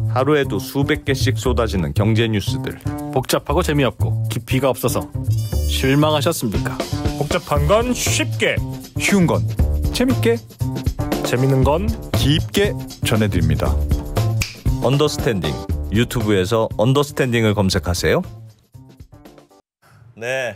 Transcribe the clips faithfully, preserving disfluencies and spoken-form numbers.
하루에도 수백 개씩 쏟아지는 경제 뉴스들. 복잡하고 재미없고 깊이가 없어서 실망하셨습니까? 복잡한 건 쉽게, 쉬운 건 재밌게, 재밌는 건 깊게 전해드립니다. 언더스탠딩, 유튜브에서 언더스탠딩을 검색하세요. 네.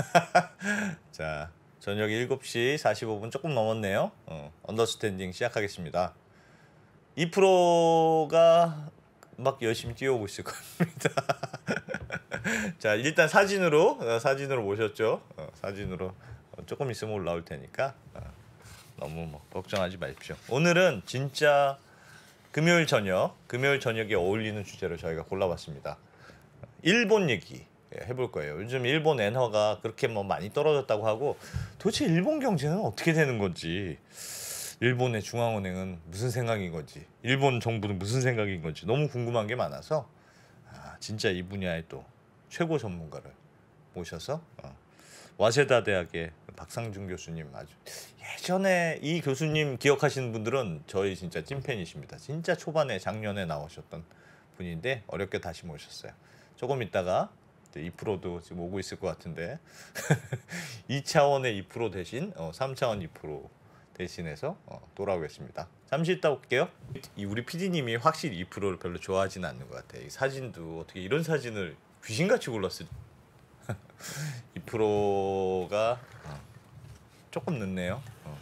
자, 저녁 일곱 시 사십오 분 조금 넘었네요. 어, 언더스탠딩 시작하겠습니다. 이 프로가 막 열심히 뛰어오고 있을 겁니다. 자, 일단 사진으로 어, 사진으로 모셨죠. 어, 사진으로 조금 있으면 올라올 테니까 어, 너무 뭐 걱정하지 마십시오. 오늘은 진짜 금요일 저녁, 금요일 저녁에 어울리는 주제로 저희가 골라봤습니다. 일본 얘기 해볼 거예요. 요즘 일본 엔화가 그렇게 뭐 많이 떨어졌다고 하고 도대체 일본 경제는 어떻게 되는 건지, 일본의 중앙은행은 무슨 생각인 건지, 일본 정부는 무슨 생각인 건지 너무 궁금한 게 많아서 아, 진짜 이 분야의 또 최고 전문가를 모셔서 어, 와세다 대학의 박상준 교수님, 아주 예전에 이 교수님 기억하시는 분들은 저희 진짜 찐팬이십니다. 진짜 초반에 작년에 나오셨던 분인데 어렵게 다시 모셨어요. 조금 있다가 이 프로도 지금 오고 있을 것 같은데 이 차원의 이 프로 대신 어, 삼 차원 이 프로 대신해서 어, 돌아오겠습니다. 잠시 있다 올게요. 이 우리 피디님이 확실히 이 프로를 별로 좋아하지는 않는 것 같아요. 이 사진도 어떻게 이런 사진을 귀신같이 골랐을 이 프로가 어, 조금 늦네요. 어.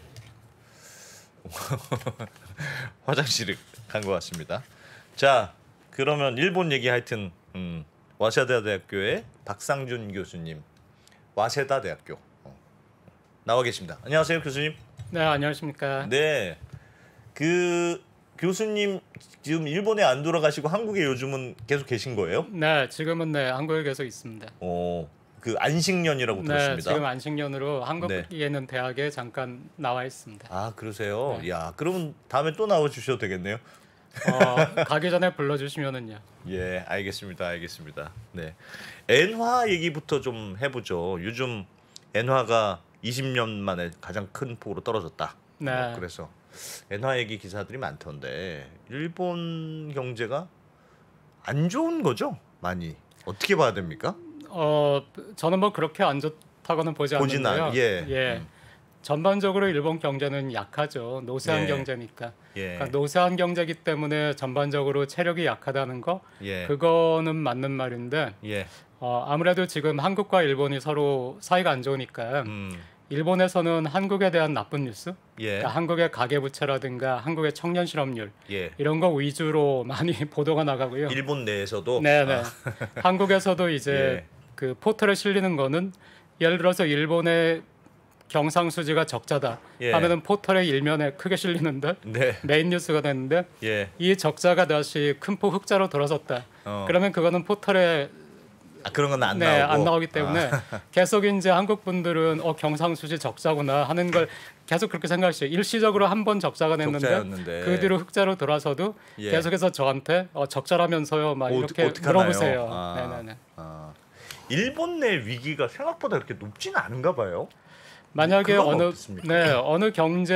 화장실을 간 것 같습니다. 자, 그러면 일본 얘기 하여튼 음, 와세다 대학교의 박상준 교수님, 와세다 대학교 어, 나와 계십니다. 안녕하세요, 교수님. 네, 안녕하십니까. 네, 그 교수님 지금 일본에 안 돌아가시고 한국에 요즘은 계속 계신 거예요? 네, 지금은 네 한국에 계속 있습니다. 어, 그 안식년이라고 네, 들었습니다. 지금 안식년으로 한국에 네. 있는 대학에 잠깐 나와 있습니다. 아, 그러세요? 네. 야, 그러면 다음에 또 나와 주셔도 되겠네요. 어, 가기 전에 불러주시면은요. 예, 알겠습니다, 알겠습니다. 네, 엔화 얘기부터 좀 해보죠. 요즘 엔화가 이십 년 만에 가장 큰 폭으로 떨어졌다. 네. 어, 그래서 엔화 얘기 기사들이 많던데 일본 경제가 안 좋은 거죠? 많이 어떻게 봐야 됩니까? 어, 저는 뭐 그렇게 안 좋다고는 보지 보진 않는데요. 않- 예. 예. 음. 전반적으로 일본 경제는 약하죠. 노세한 예. 경제니까. 예, 그러니까 노세한 경제이기 때문에 전반적으로 체력이 약하다는 거, 예, 그거는 맞는 말인데 예, 어, 아무래도 지금 한국과 일본이 서로 사이가 안 좋으니까 음, 일본에서는 한국에 대한 나쁜 뉴스, 예, 그러니까 한국의 가계부채라든가 한국의 청년 실업률 예. 이런 거 위주로 많이 보도가 나가고요. 일본 내에서도 네네. 아, 한국에서도 이제 예. 그 포털에 실리는 거는 예를 들어서 일본의 경상수지가 적자다 예. 하면은 포털의 일면에 크게 실리는데 네, 메인 뉴스가 됐는데 예, 이 적자가 다시 큰 폭 흑자로 돌아섰다. 어. 그러면 그거는 포털에 아, 그런 건 안 네, 나오고 안 나오기 때문에 아. 계속 이제 한국 분들은 어 경상수지 적자구나 하는 걸 계속 그렇게 생각하시죠. 일시적으로 한 번 적자가 냈는데 적자였는데. 그 뒤로 흑자로 돌아서도 예. 계속해서 저한테 어, 적자라면서요 막 어, 이렇게 어떡하나요? 물어보세요. 아. 네네네. 아, 일본 내 위기가 생각보다 그렇게 높지는 않은가 봐요. 만약에 그건 어느 어떻습니까? 네 어느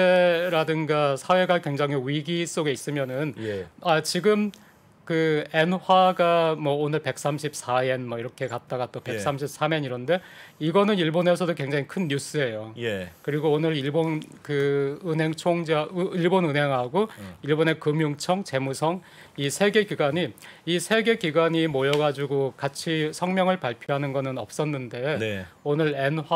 경제라든가 사회가 굉장히 위기 속에 있으면은 예, 아 지금 그 엔화가 뭐 오늘 백삼십사 엔 뭐 이렇게 갔다가 또 예. 백삼십삼 엔 이런데 이거는 일본에서도 굉장히 큰 뉴스예요. 예, 그리고 오늘 일본 그 은행 총재 일본 은행하고 음. 일본의 금융청, 재무성 이 세 개 기관이 이 세 개 기관이 모여 가지고 같이 성명을 발표하는 거는 없었는데 네, 오늘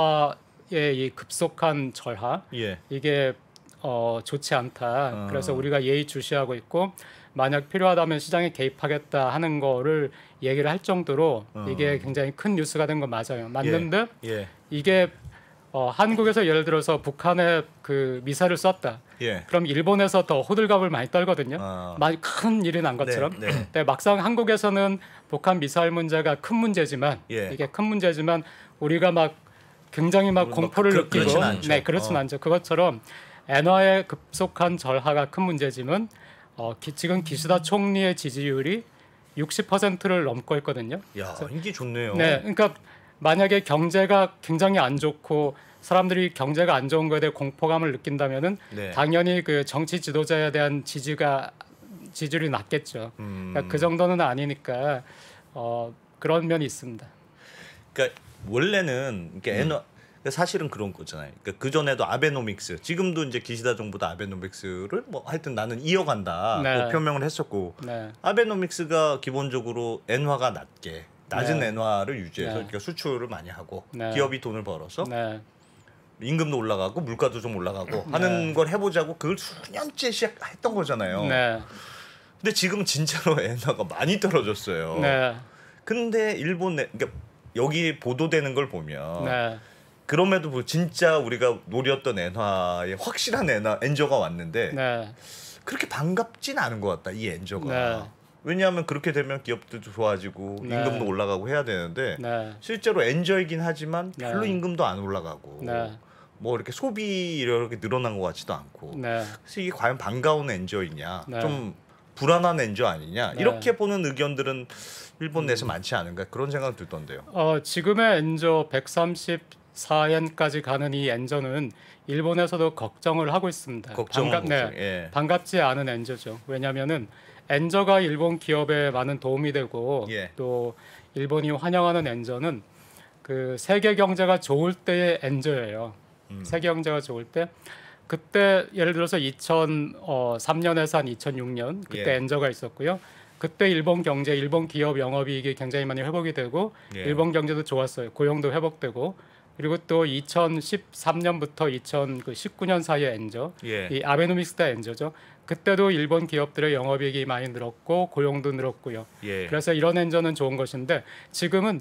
엔화의 이 급속한 절하 예, 이게 어, 좋지 않다. 어. 그래서 우리가 예의 주시하고 있고 만약 필요하다면 시장에 개입하겠다 하는 거를 얘기를 할 정도로 어. 이게 굉장히 큰 뉴스가 된 건 맞아요. 맞는데 예, 이게 어, 한국에서 예를 들어서 북한에 그 미사일을 쐈다. 예. 그럼 일본에서 더 호들갑을 많이 떨거든요. 아. 많이 큰 일이 난 것처럼. 네, 네. 근데 막상 한국에서는 북한 미사일 문제가 큰 문제지만 예. 이게 큰 문제지만 우리가 막 굉장히 막 뭐 공포를 그- 느끼고 그렇진 않죠. 네 그렇진 어. 않죠. 그것처럼 엔화의 급속한 절하가 큰 문제지만 어, 기, 지금 기시다 총리의 지지율이 육십 퍼센트를 넘고 있거든요. 야, 인기 좋네요. 네, 그러니까 만약에 경제가 굉장히 안 좋고 사람들이 경제가 안 좋은 거에 대해 공포감을 느낀다면은 네. 당연히 그 정치 지도자에 대한 지지가 지지율이 낮겠죠. 음. 그러니까 그 정도는 아니니까 어, 그런 면이 있습니다. 그러니까 원래는 이렇게 음. 에너 사실은 그런 거잖아요. 그러니까 그 전에도 아베노믹스, 지금도 이제 기시다 정부도 아베노믹스를 뭐 하여튼 나는 이어간다 네. 고 표명을 했었고, 네. 아베노믹스가 기본적으로 엔화가 낮게 낮은 네. 엔화를 유지해서 네. 그러니까 수출을 많이 하고 네. 기업이 돈을 벌어서 네. 임금도 올라가고 물가도 좀 올라가고 하는 걸 해보자고 그걸 수년째 시작했던 거잖아요. 네. 근데 지금 진짜로 엔화가 많이 떨어졌어요. 네. 근데 일본 내, 그러니까 여기 보도되는 걸 보면 네. 그럼에도 불 진짜 우리가 노렸던 엔화의 확실한 엔화 엔저가 왔는데 네. 그렇게 반갑진 않은 것 같다 이 엔저가. 네. 왜냐하면 그렇게 되면 기업들도 좋아지고 네. 임금도 올라가고 해야 되는데 네. 실제로 엔저이긴 하지만 별로 네. 임금도 안 올라가고 네. 뭐 이렇게 소비 이렇게 늘어난 것 같지도 않고 네. 그래서 이게 과연 반가운 엔저이냐 네. 좀 불안한 엔저 아니냐 네. 이렇게 보는 의견들은 일본 내에서 많지 않은가 그런 생각 들던데요. 어, 지금의 엔저 백삼십사 엔까지 가는 이 엔저는 일본에서도 걱정을 하고 있습니다. 걱정은 반갑, 네, 걱정, 예. 반갑지 않은 엔저죠. 왜냐하면은 엔저가 일본 기업에 많은 도움이 되고 예. 또 일본이 환영하는 엔저는 그 세계 경제가 좋을 때의 엔저예요. 음. 세계 경제가 좋을 때 그때 예를 들어서 이천삼 년에서 한 이천육 년 그때 예. 엔저가 있었고요. 그때 일본 경제, 일본 기업 영업이익이 굉장히 많이 회복이 되고 예. 일본 경제도 좋았어요. 고용도 회복되고 그리고 또 이천십삼 년부터 이천십구 년 사이에 엔저, 예. 이 아베노믹스 때 엔저죠. 그때도 일본 기업들의 영업이익이 많이 늘었고 고용도 늘었고요. 예. 그래서 이런 엔저는 좋은 것인데 지금은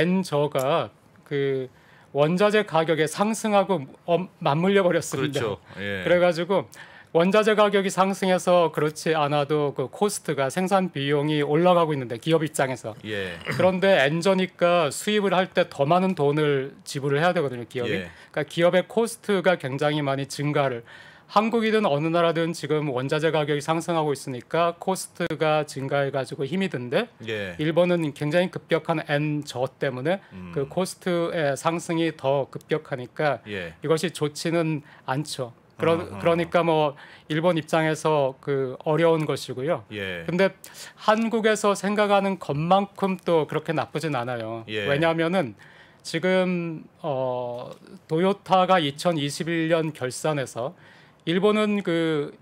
엔저가 그 원자재 가격에 상승하고 어, 맞물려 버렸습니다. 그렇죠. 예. 그래가지고 원자재 가격이 상승해서 그렇지 않아도 그 코스트가 생산 비용이 올라가고 있는데 기업 입장에서 예. 그런데 엔저니까 수입을 할 때 더 많은 돈을 지불을 해야 되거든요 기업이. 예. 그러니까 기업의 코스트가 굉장히 많이 증가를. 한국이든 어느 나라든 지금 원자재 가격이 상승하고 있으니까 코스트가 증가해가지고 힘이 든데 예. 일본은 굉장히 급격한 엔저 때문에 음. 그 코스트의 상승이 더 급격하니까 예. 이것이 좋지는 않죠. 그러, 어허. 그러니까 뭐 일본 입장에서 그 어려운 것이고요. 예. 근데 한국에서 생각하는 것만큼 또 그렇게 나쁘진 않아요. 예. 왜냐하면은 지금 어, 도요타가 이천이십일 년 결산에서 일본은 그,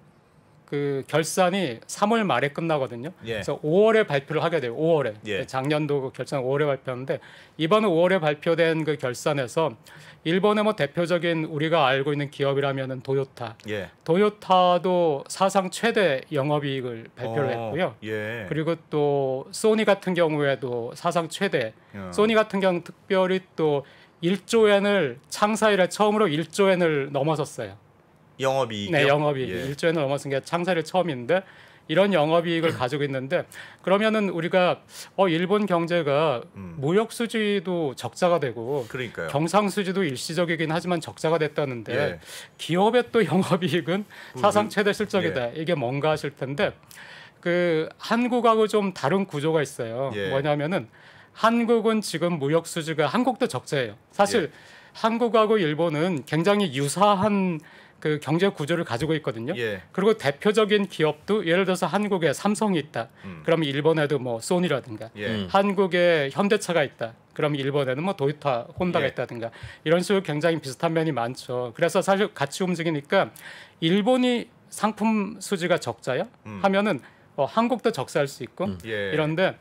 그 결산이 삼월 말에 끝나거든요. 예. 그래서 오월에 발표를 하게 돼요. 오월에. 예. 작년도 그 결산 오월에 발표했는데 이번 오월에 발표된 그 결산에서 일본의 뭐 대표적인 우리가 알고 있는 기업이라면은 도요타. 예. 도요타도 사상 최대 영업이익을 발표를 어, 했고요. 예. 그리고 또 소니 같은 경우에도 사상 최대. 어. 소니 같은 경우 특별히 또 일조 엔을 창사 이래 처음으로 일조 엔을 넘어섰어요. 영업이익. 네, 영업이익 예. 일조 엔을 넘어선 게 창사 이래 처음인데 이런 영업이익을 가지고 있는데 그러면은 우리가 어 일본 경제가 음. 무역 수지도 적자가 되고 그러니까요. 경상 수지도 일시적이긴 하지만 적자가 됐다는데 예. 기업의 또 영업이익은 사상 최대 실적이다. 예. 이게 뭔가 하실 텐데 그 한국하고 좀 다른 구조가 있어요. 예. 뭐냐면은 한국은 지금 무역 수지가 한국도 적자예요. 사실 한국하고 일본은 굉장히 유사한 그 경제 구조를 가지고 있거든요. 예. 그리고 대표적인 기업도 예를 들어서 한국에 삼성이 있다. 음. 그러면 일본에도 뭐 소니라든가 예. 음. 한국에 현대차가 있다. 그럼 일본에는 뭐 도요타, 혼다가 예. 있다든가 이런 식으로 굉장히 비슷한 면이 많죠. 그래서 사실 같이 움직이니까 일본이 상품 수지가 적자야 음. 하면은 어, 한국도 적자일 수 있고 예. 이런데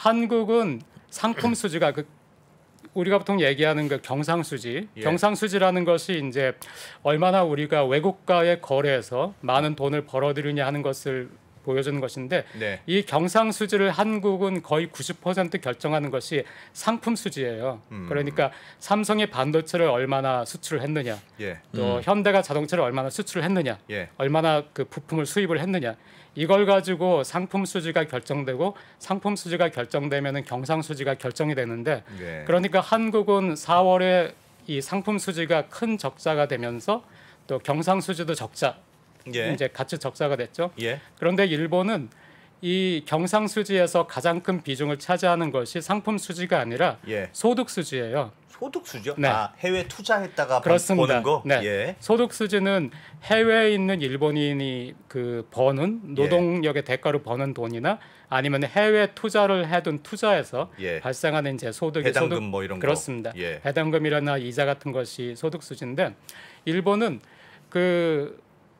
한국은 상품 수지가 그 우리가 보통 얘기하는 그 경상수지, 예. 경상수지라는 것이 이제 얼마나 우리가 외국과의 거래에서 많은 돈을 벌어들이냐 하는 것을 보여주는 것인데 네. 이 경상수지를 한국은 거의 구십 퍼센트 결정하는 것이 상품 수지예요. 음. 그러니까 삼성이 반도체를 얼마나 수출을 했느냐, 예. 또 음. 현대가 자동차를 얼마나 수출을 했느냐, 예. 얼마나 그 부품을 수입을 했느냐. 이걸 가지고 상품 수지가 결정되고 상품 수지가 결정되면은 경상 수지가 결정이 되는데 예. 그러니까 한국은 사월에 이 상품 수지가 큰 적자가 되면서 또 경상 수지도 적자 예. 이제 같이 적자가 됐죠. 예. 그런데 일본은 이 경상수지에서 가장 큰 비중을 차지하는 것이 상품 수지가 아니라 예. 소득 수지예요. 소득 수죠? 네. 아, 해외 투자했다가 그렇습니다. 버는 거? 네. 예. 소득 수지는 해외에 있는 일본인이 그 버는 노동력의 대가로 버는 돈이나 아니면 해외 투자를 해둔 투자에서 예. 발생하는 이제 소득이 배당금 소득 뭐 이런 거. 그렇습니다. 예. 배당금이나 이자 같은 것이 소득 수지인데 일본은 그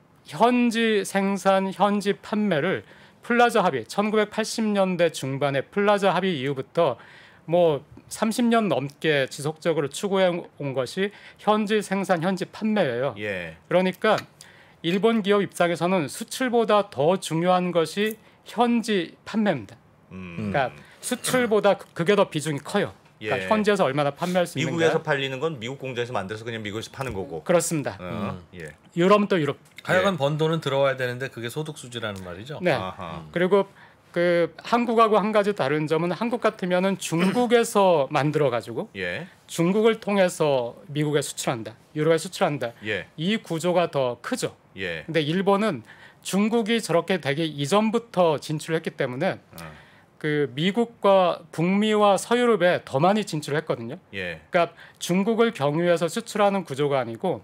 현지 생산, 현지 판매를 플라자 합의 천구백팔십 년대 중반에 플라자 합의 이후부터 뭐 삼십 년 넘게 지속적으로 추구해 온 것이 현지 생산, 현지 판매예요. 예. 그러니까 일본 기업 입장에서는 수출보다 더 중요한 것이 현지 판매입니다. 음. 그러니까 수출보다 그- 그게 더 비중이 커요. 그러니까 예. 현지에서 얼마나 판매할 수 있는가. 미국에서 팔리는 건 미국 공장에서 만들어서 그냥 미국에서 파는 거고. 그렇습니다. 어, 예. 유럽은 또 유럽. 하여간 번 돈은 들어와야 되는데 그게 소득 수지라는 말이죠. 네. 아하. 그리고 그 한국하고 한 가지 다른 점은 한국 같으면은 중국에서 만들어 가지고 예. 중국을 통해서 미국에 수출한다, 유럽에 수출한다. 예. 이 구조가 더 크죠. 예. 근데 일본은 중국이 저렇게 되기 이전부터 진출했기 때문에 어. 그 미국과 북미와 서유럽에 더 많이 진출했거든요. 예. 그러니까 중국을 경유해서 수출하는 구조가 아니고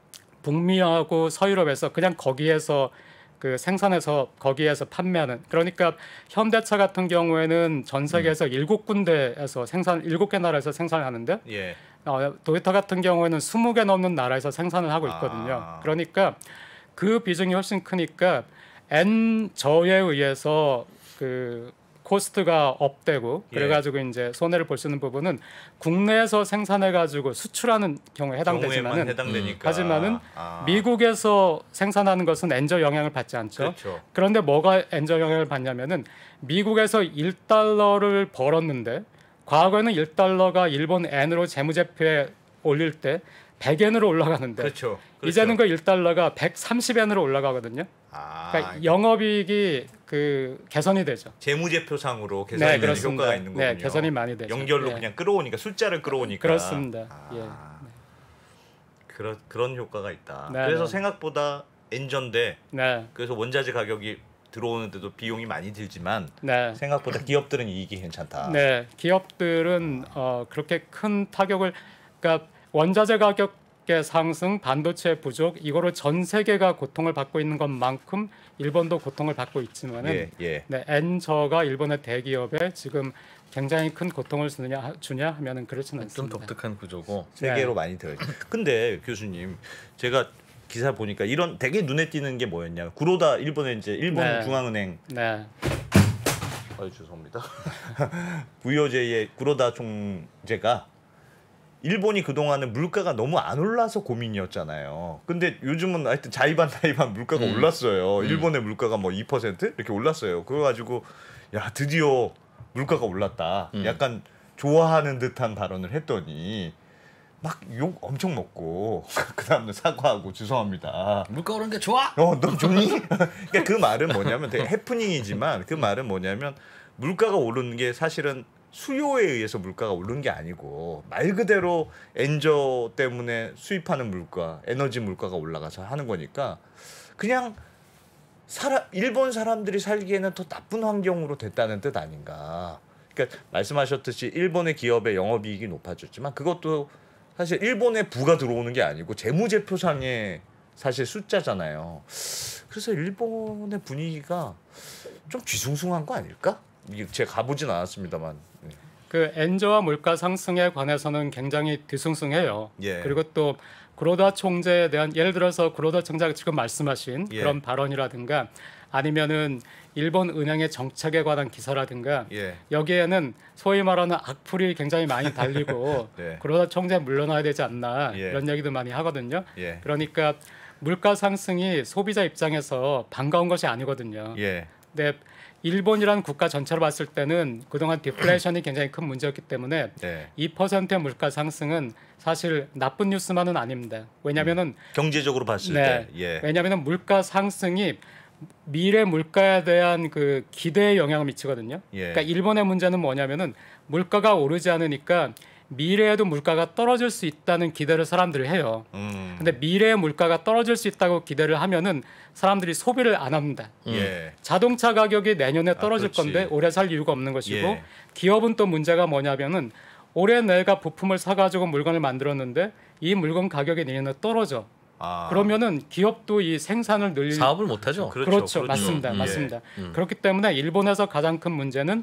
북미하고 서유럽에서 그냥 거기에서 그 생산해서 거기에서 판매하는. 그러니까 현대차 같은 경우에는 전 세계에서 일곱 군데에서 생산 일곱 개 나라에서 생산을 하는데 예. 어, 도요타 같은 경우에는 스무 개 넘는 나라에서 생산을 하고 있거든요. 아. 그러니까 그 비중이 훨씬 크니까 N저에 의해서 그 코스트가 업되고 예. 그래가지고 이제 손해를 볼 수 있는 부분은 국내에서 생산해가지고 수출하는 경우에 경우에만 해당되지만은 해당되니까. 하지만은 아. 미국에서 생산하는 것은 엔저 영향을 받지 않죠. 그렇죠. 그런데 뭐가 엔저 영향을 받냐면은 미국에서 일 달러를 벌었는데 과거에는 일 달러가 일본 엔으로 재무제표에 올릴 때 백 엔으로 올라가는데 그렇죠. 그렇죠. 이제는 그 일 달러가 백삼십 엔으로 올라가거든요. 아. 그러니까 영업이익이 그 개선이 되죠. 재무제표상으로 개선이 네, 되는 그렇습니다. 효과가 있는 거군요. 네, 개선이 많이 되죠. 연결로 예. 그냥 끌어오니까 숫자를 끌어오니까. 그렇습니다. 아. 예. 그런 그런 효과가 있다. 네, 그래서 네. 생각보다 엔저인데 네, 그래서 원자재 가격이 들어오는데도 비용이 많이 들지만 네. 생각보다 기업들은 이익이 괜찮다. 네, 기업들은 어, 그렇게 큰 타격을, 그러니까 원자재 가격의 상승, 반도체 부족, 이거로 전 세계가 고통을 받고 있는 것만큼 일본도 고통을 받고 있지만은, 예, 예. 네, 엔저가 일본의 대기업에 지금 굉장히 큰 고통을 주냐, 주냐 하면은 그렇지는 좀 않습니다. 독특한 구조고. 세계로 네. 많이 들어요. 근데 교수님, 제가 기사 보니까 이런 되게 눈에 띄는 게 뭐였냐? 구로다 일본의 이제 일본 네. 중앙은행. 네, 아 죄송합니다. 브이오제이의 구로다 총재가 일본이 그동안은 물가가 너무 안 올라서 고민이었잖아요. 근데 요즘은 하여튼 자이반 타이반 물가가 음. 올랐어요. 일본의 물가가 뭐 이 퍼센트 이렇게 올랐어요. 그래 가지고 야, 드디어 물가가 올랐다. 음. 약간 좋아하는 듯한 발언을 했더니 막 욕 엄청 먹고 그다음에 사과하고 죄송합니다. 물가 오른 게 좋아. 어, 너 좋니? 그러니까 그 말은 뭐냐면 되게 해프닝이지만 그 말은 뭐냐면 물가가 오르는 게 사실은 수요에 의해서 물가가 오르는 게 아니고 말 그대로 엔저 때문에 수입하는 물가, 에너지 물가가 올라가서 하는 거니까 그냥 사람 일본 사람들이 살기에는 더 나쁜 환경으로 됐다는 뜻 아닌가. 그러니까 말씀하셨듯이 일본의 기업의 영업이익이 높아졌지만 그것도 사실 일본에 부가 들어오는 게 아니고 재무제표상의 사실 숫자잖아요. 그래서 일본의 분위기가 좀 뒤숭숭한 거 아닐까? 이게 제가 가보진 않았습니다만. 그 엔저와 물가 상승에 관해서는 굉장히 뒤숭숭해요. 예. 그리고 또 구로다 총재에 대한, 예를 들어서 구로다 총재가 지금 말씀하신 예. 그런 발언이라든가 아니면은 일본 은행의 정책에 관한 기사라든가 예. 여기에는 소위 말하는 악플이 굉장히 많이 달리고 네. 구로다 총재 물러나야 되지 않나 예. 이런 얘기도 많이 하거든요. 예. 그러니까 물가 상승이 소비자 입장에서 반가운 것이 아니거든요. 예. 근데 일본이라는 국가 전체로 봤을 때는 그동안 디플레이션이 굉장히 큰 문제였기 때문에 네. 이 퍼센트의 물가 상승은 사실 나쁜 뉴스만은 아닙니다. 왜냐하면은 경제적으로 봤을 네, 때. 예. 왜냐하면은 물가 상승이 미래 물가에 대한 그 기대에 영향을 미치거든요. 예. 그러니까 일본의 문제는 뭐냐면은 물가가 오르지 않으니까 미래에도 물가가 떨어질 수 있다는 기대를 사람들이 해요. 음. 근데 미래의 물가가 떨어질 수 있다고 기대를 하면은 사람들이 소비를 안 합니다. 예. 자동차 가격이 내년에 떨어질 아, 그렇지. 건데 올해 살 이유가 없는 것이고 예. 기업은 또 문제가 뭐냐면은 올해 내가 부품을 사가지고 물건을 만들었는데 이 물건 가격이 내년에 떨어져. 아. 그러면은 기업도 이 생산을 늘릴 사업을 못 하죠. 그렇죠, 그렇죠, 그렇죠. 맞습니다, 음. 맞습니다. 음. 그렇기 때문에 일본에서 가장 큰 문제는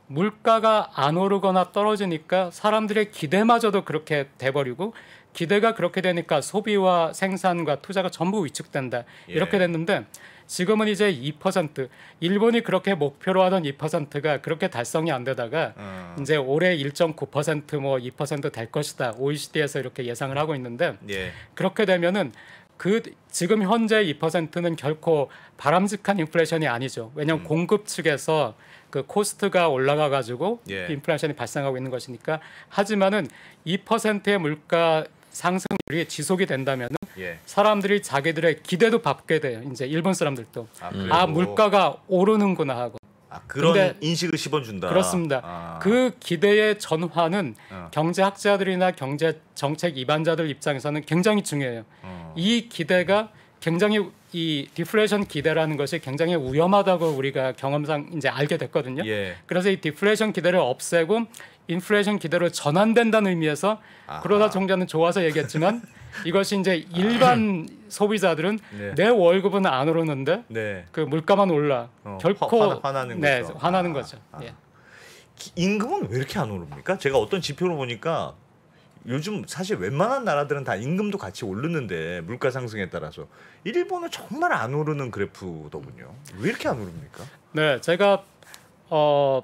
물가가 안 오르거나 떨어지니까 사람들의 기대마저도 그렇게 돼버리고 기대가 그렇게 되니까 소비와 생산과 투자가 전부 위축된다. 예. 이렇게 됐는데 지금은 이제 이 퍼센트 일본이 그렇게 목표로 하던 이 퍼센트가 그렇게 달성이 안 되다가 음. 이제 올해 일 점 구 퍼센트 뭐 이 퍼센트 될 것이다. 오이시디에서 이렇게 예상을 하고 있는데 예. 그렇게 되면은 그 지금 현재 이 퍼센트는 결코 바람직한 인플레이션이 아니죠. 왜냐하면 음. 공급 측에서 그 코스트가 올라가 가지고 예. 인플레이션이 발생하고 있는 것이니까 하지만은 이 퍼센트의 물가 상승률이 지속이 된다면은 예. 사람들이 자기들의 기대도 받게 돼요. 이제 일본 사람들도 아, 아 그래도- 물가가 오르는구나 하고 아, 그런 근데- 인식을 씹어준다. 그렇습니다. 아. 그 기대의 전환은 어. 경제학자들이나 경제 정책 이반자들 입장에서는 굉장히 중요해요. 어. 이 기대가 굉장히 이 디플레이션 기대라는 것이 굉장히 위험하다고 우리가 경험상 이제 알게 됐거든요. 예. 그래서 이 디플레이션 기대를 없애고 인플레이션 기대로 전환된다는 의미에서 아하. 그러다 종자는 좋아서 얘기했지만 이것이 이제 일반 소비자들은 네. 내 월급은 안 오르는데 네. 그 물가만 올라 어, 결코 화- 화나- 화나는 네, 거죠. 화나는 아, 거죠. 아. 예. 기- 임금은 왜 이렇게 안 오릅니까? 제가 어떤 지표로 보니까 요즘 사실 웬만한 나라들은 다 임금도 같이 오르는데 물가 상승에 따라서 일본은 정말 안 오르는 그래프더군요. 왜 이렇게 안 오릅니까? 네, 제가 어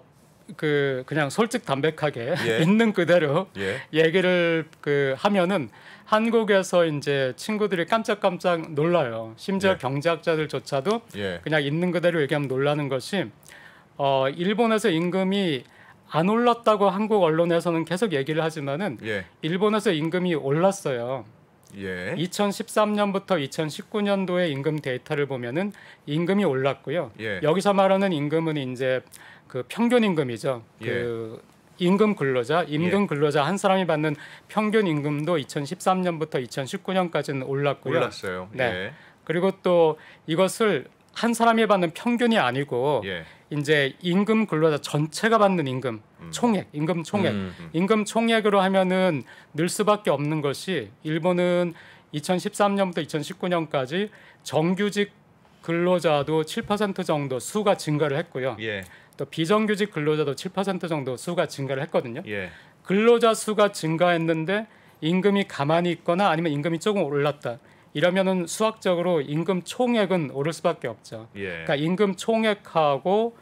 그 그냥 솔직 담백하게 예. 있는 그대로 예. 얘기를 그 하면은 한국에서 이제 친구들이 깜짝깜짝 놀라요. 심지어 예. 경제학자들조차도 예. 그냥 있는 그대로 얘기하면 놀라는 것이 어 일본에서 임금이 안 올랐다고 한국 언론에서는 계속 얘기를 하지만은 예. 일본에서 임금이 올랐어요. 예. 이천십삼 년부터 이천십구 년도의 임금 데이터를 보면은 임금이 올랐고요. 예. 여기서 말하는 임금은 이제 그 평균 임금이죠. 예. 그 임금 근로자, 임금 예. 근로자 한 사람이 받는 평균 임금도 이천십삼 년부터 이천십구 년까지는 올랐고요. 올랐어요. 네. 예. 그리고 또 이것을 한 사람이 받는 평균이 아니고 예. 이제 임금 근로자 전체가 받는 임금 총액, 임금 총액, 음. 임금 총액으로 하면은 늘 수밖에 없는 것이 일본은 이천십삼 년부터 이천십구 년까지 정규직 근로자도 칠 퍼센트 정도 수가 증가를 했고요. 예. 또 비정규직 근로자도 칠 퍼센트 정도 수가 증가를 했거든요. 예. 근로자 수가 증가했는데 임금이 가만히 있거나 아니면 임금이 조금 올랐다. 이러면은 수학적으로 임금 총액은 오를 수밖에 없죠. 예. 그러니까 임금 총액하고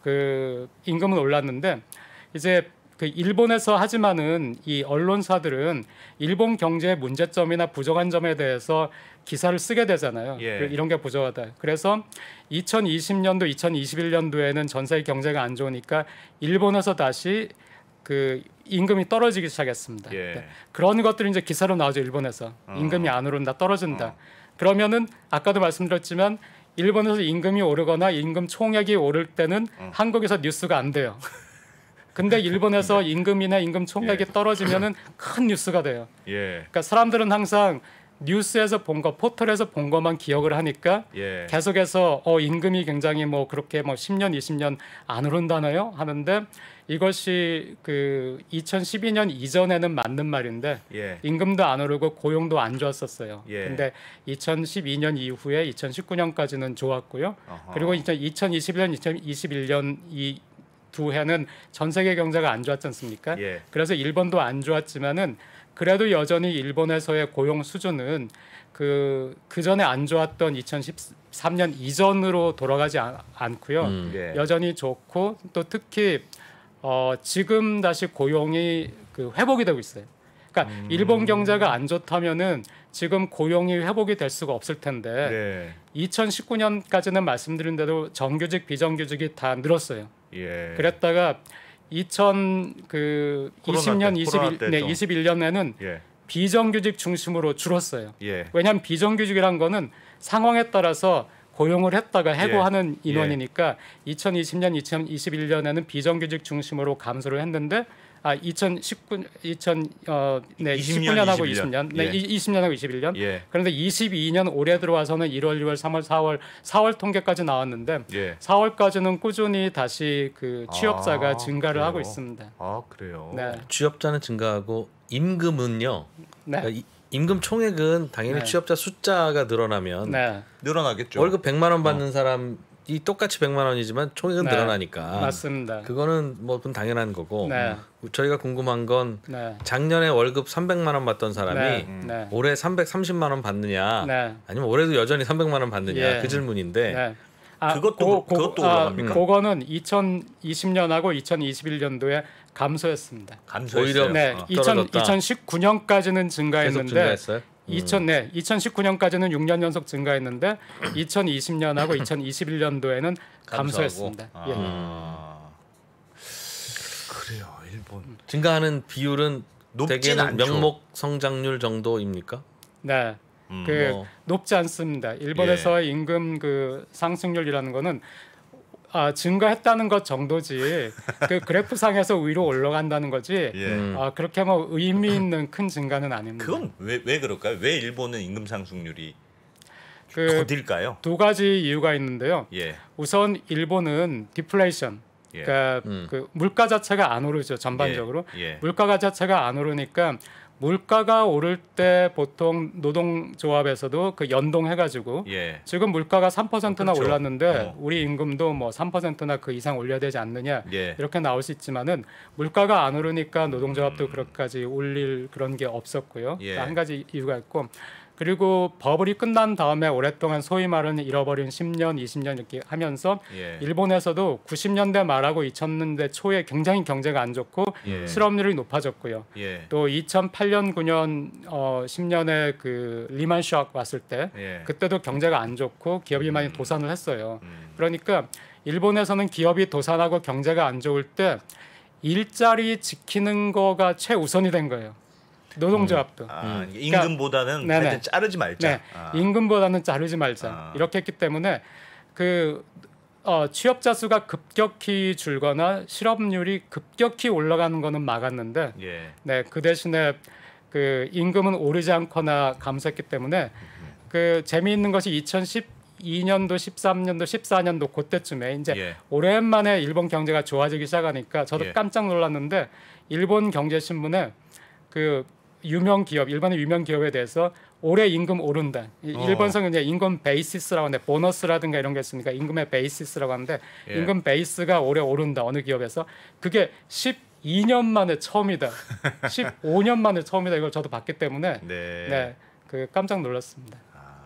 그 임금은 올랐는데 이제 그 일본에서 하지만은 이 언론사들은 일본 경제의 문제점이나 부족한 점에 대해서 기사를 쓰게 되잖아요. 예. 이런 게 부족하다. 그래서 이천이십 년도, 이천이십일 년도에는 전 세계 경제가 안 좋으니까 일본에서 다시 그 임금이 떨어지기 시작했습니다. 예. 네. 그런 것들이 이제 기사로 나오죠. 일본에서 임금이 안 오른다, 떨어진다. 어. 그러면은 아까도 말씀드렸지만 일본에서 임금이 오르거나 임금 총액이 오를 때는 어. 한국에서 뉴스가 안 돼요. 근데 일본에서 임금이나 임금 총액이 예. 떨어지면은 큰 뉴스가 돼요. 예. 그러니까 사람들은 항상 뉴스에서 본 거, 포털에서 본 것만 기억을 하니까 예. 계속해서 어 임금이 굉장히 뭐 그렇게 뭐 십 년, 이십 년 안 오른다나요? 하는데 이것이 그 이천십이 년 이전에는 맞는 말인데 예. 임금도 안 오르고 고용도 안 좋았었어요. 예. 근데 이천십이 년 이후에 이천십구 년까지는 좋았고요. 어허. 그리고 이제 이천이십일 년, 이천이십일 년 이 두 해는 전 세계 경제가 안 좋았지 않습니까? 예. 그래서 일본도 안 좋았지만은 그래도 여전히 일본에서의 고용 수준은 그, 그 전에 안 좋았던 이천십삼 년 이전으로 돌아가지 않, 않고요. 음. 예. 여전히 좋고 또 특히 어, 지금 다시 고용이 그 회복이 되고 있어요. 그러니까 음. 일본 경제가 안 좋다면은 지금 고용이 회복이 될 수가 없을 텐데 예. 이천십구 년까지는 말씀드린 대로 정규직 비정규직이 다 늘었어요. 예. 그랬다가 이천 그 코로나 이십 년 때, 이십일 코로나 때 네, 좀. 이십일 년에는 예. 비정규직 중심으로 줄었어요. 예. 왜냐하면 비정규직이란 거는 상황에 따라서 고용을 했다가 해고하는 예. 인원이니까 이천이십 년, 이천이십일 년에는 비정규직 중심으로 감소를 했는데 아 이천십구 이천 어, 네, 이십 년, 십구 년하고 이십일 년. 이십 년, 네, 예. 이십 년하고 이십일 년. 예. 그런데 이십이 년 올해 들어와서는 일월, 유월, 삼월, 사월, 사월 통계까지 나왔는데 예. 사월까지는 꾸준히 다시 그 취업자가 아, 증가를 그래요? 하고 있습니다. 아 그래요. 네, 취업자는 증가하고 임금은요. 네, 그러니까 이- 임금 총액은 당연히 네. 취업자 숫자가 늘어나면 네, 늘어나겠죠. 월급 백만 원 받는 사람이 똑같이 백만 원이지만 총액은 네. 늘어나니까 맞습니다. 그거는 뭐 그건 당연한 거고 네. 저희가 궁금한 건 네, 작년에 월급 삼백만 원 받던 사람이 네, 네, 올해 삼백삼십만 원 받느냐 네. 아니면 올해도 여전히 삼백만 원 받느냐 예. 그 질문인데 네. 아, 그것도- 그것도 올라갑니까? 아, 그거는 이천이십 년하고 이천이십일 년도에 감소했습니다. 감소했어요. 오히려 네, 어, 이천, 떨어졌다. 이천십구 년까지는 계속 증가했는데 증가했어요? 이천 네, 이천십구 년까지는 육 년 연속 증가했는데 이천이십 년하고 이천이십일 년도에는 감소했습니다. 감소하고. 예. 아. 그래요. 일본 증가하는 비율은 높진 대개는 않죠. 명목 성장률 정도입니까? 네. 음, 그 뭐. 높지 않습니다. 일본에서 의 임금 그 상승률이라는 거는 아, 증가했다는 것 정도지 그 그래프상에서 위로 올라간다는 거지 예. 음. 아, 그렇게 뭐 의미 있는 큰 증가는 아닙니다. 그건 왜 왜 그럴까요? 왜 일본은 임금 상승률이 그 더딜까요? 두 가지 이유가 있는데요. 예. 우선 일본은 디플레이션, 예. 그러니까 음. 그 물가 자체가 안 오르죠 전반적으로. 예. 예. 물가가 자체가 안 오르니까 물가가 오를 때 보통 노동조합에서도 그 연동해가지고 예. 지금 물가가 삼 퍼센트나 그렇죠. 올랐는데 어. 우리 임금도 뭐 삼 퍼센트나 그 이상 올려야 되지 않느냐 예. 이렇게 나올 수 있지만은 물가가 안 오르니까 노동조합도 음. 그렇게까지 올릴 그런 게 없었고요. 예. 그러니까 한 가지 이유가 있고 그리고 버블이 끝난 다음에 오랫동안 소위 말하는 잃어버린 십 년, 이십 년 이렇게 하면서 예. 일본에서도 구십 년대 말하고 이천 년대 초에 굉장히 경제가 안 좋고 예. 실업률이 높아졌고요. 예. 또 이천팔 년, 구 년, 어, 십 년에 그 리만 쇼크 왔을 때 예. 그때도 경제가 안 좋고 기업이 많이 도산을 했어요. 음. 그러니까 일본에서는 기업이 도산하고 경제가 안 좋을 때 일자리 지키는 거가 최우선이 된 거예요. 노동조합도. 아, 음. 임금보다는 네네. 하여튼 자르지 말자. 네, 아. 임금보다는 자르지 말자. 아. 이렇게 했기 때문에 그 어, 취업자 수가 급격히 줄거나 실업률이 급격히 올라가는 거는 막았는데, 예. 네, 그 대신에 그 임금은 오르지 않거나 감소했기 때문에 그 재미있는 것이 이천십이 년도, 십삼 년도, 십사 년도 그때쯤에 이제 예. 오랜만에 일본 경제가 좋아지기 시작하니까 저도 예. 깜짝 놀랐는데 일본 경제신문에 그 유명 기업, 일본의 유명 기업에 대해서 올해 임금 오른다. 이- 어. 일본서는 이제 임금 베이시스라고 하는데 보너스라든가 이런 게 있으니까 임금의 베이시스라고 하는데 예. 임금 베이스가 올해 오른다. 어느 기업에서 그게 십이 년 만에 처음이다. 십오 년 만에 처음이다. 이걸 저도 봤기 때문에 네. 네, 그 깜짝 놀랐습니다.